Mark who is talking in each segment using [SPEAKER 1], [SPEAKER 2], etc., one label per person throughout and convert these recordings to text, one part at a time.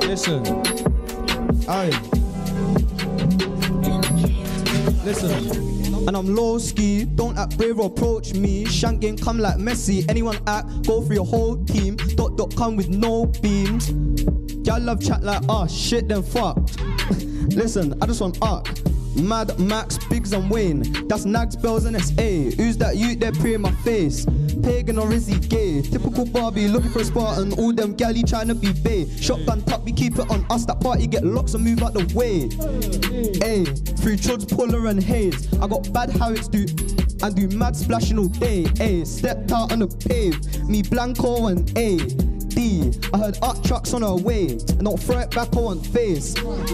[SPEAKER 1] Listen. Aye. Listen. And I'm Loski, don't act brave or approach me. Shanking come like Messi, anyone act, go for your whole team. Dot come with no beams. Y'all love chat like shit then fucked. Listen, I just want arc. Mad Max, Biggs and Wayne. That's Nags, Bells and SA. Who's that youth there praying my face? Pagan or is he gay? Typical Barbie looking for a Spartan. All them galley trying to be bae. Shotgun tuck, we keep it on us. That party get locks and move out the way. Ayy, free chuds, Puller and Haze. I got bad habits do mad splashing all day. Ayy, stepped out on the pave. Me Blanco and A.D. I heard art trucks on her way. And don't throw it back on face.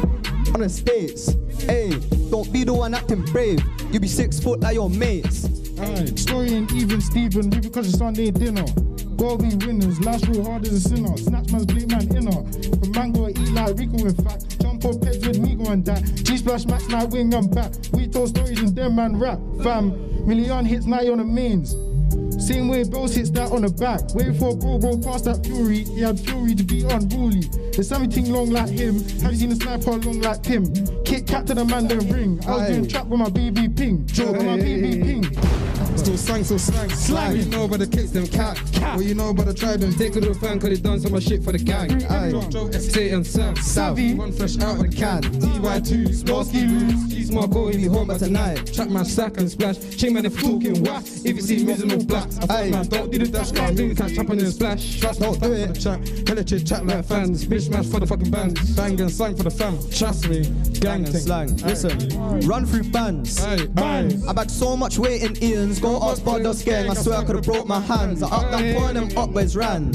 [SPEAKER 1] On the States, ayy, don't be the one acting brave. You be 6 foot like your mates.
[SPEAKER 2] Aye, story ain't even Stephen, we because it's Sunday dinner. Gotta be winners, last real hard as a sinner. Snatch man's blade man inner. But man gotta eat like Rico in fact. Jump on pegs with me going that. G-splash max night wing and back. We told stories and them man rap. Fam, million hits now on the mains. Same way Bells hits that on the back. Wait for bro past that fury. He had fury to be unruly. There's something long like him. Have you seen a sniper long like Tim? Kit cat to the man then ring. I was doing trap with my BB ping. Joke with my BB ping.
[SPEAKER 3] Still slang. You know about the kicks, them cat. What you know about the tribe, them take it to the fan, cause they done some shit for the gang. Joe, State and Sam. Savvy. One fresh out of the can. DY2, Loski loose. He's my goal, he be home by tonight. Trap my sack and splash. Chain man if talking whack. If you see miserable black. I thought man, don't do the dash, can't do the catch up and splash. Trust don't do it. Hella chat like fans. Bitch smash for the fucking band. Bang and slang for the fam. Trust me. Gang and slang.
[SPEAKER 1] Listen. Run through bands. I bagged so much weight in Ian's. Go ask Bodos gang, I swear I could've broke my hands. I up that point them up where's ran.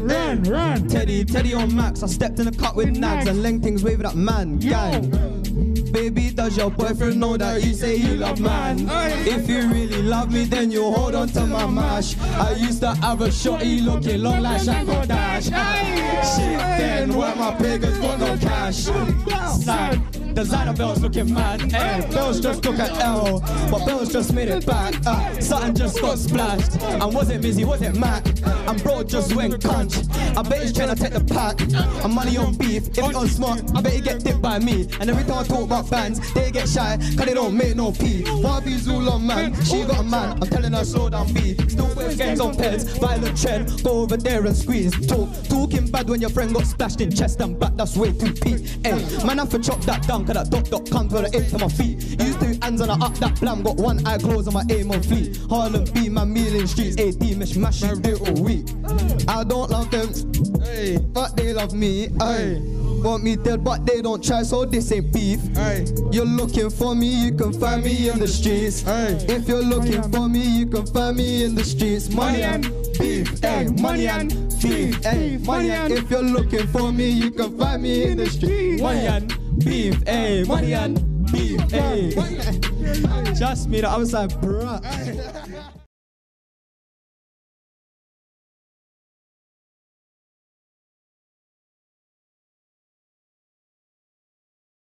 [SPEAKER 2] Run.
[SPEAKER 1] Teddy on max, I stepped in the cut with nags and leng things waving at man. Gang. Baby, does your boyfriend know that you say you love man? If you really love me, then you hold on to my mash. I used to have a shorty looking long like Shanko Dash. Shit, then where my pagans got no cash. Sad. Designer Bells looking mad. Bells just took an L, but Bells just made it back. Something just got splashed. And wasn't Mizzy, wasn't Mac. And bro just went crunch. I bet he's trying to take the pack. And money on beef. If you're smart, I bet he get dipped by me. And every time I talk about bands, they get shy, cause they don't make no pee. Barbie's all on man, she got a man. I'm telling her slow down B. Still with gangs on peds, violent trend. Go over there and squeeze. Talking bad when your friend got splashed in chest and back, that's way too peak. Man, I have to chop that down, cause that dot comes with the 8 to my feet. Used to hands on the up that blam, got one eye closed on my aim on fleet. Harlem B, my meal in streets, AD, mish mash, do it all week. I don't love them, but they love me. Want me dead, but they don't try, so this ain't beef. You're looking for me, you can find me in the streets. If you're looking for me, you can find me in the streets. Money and beef, money and beef, money and if you're looking for me, you can find me in the streets. Money and beef, money and beef, Trust me, that I was like, bruh.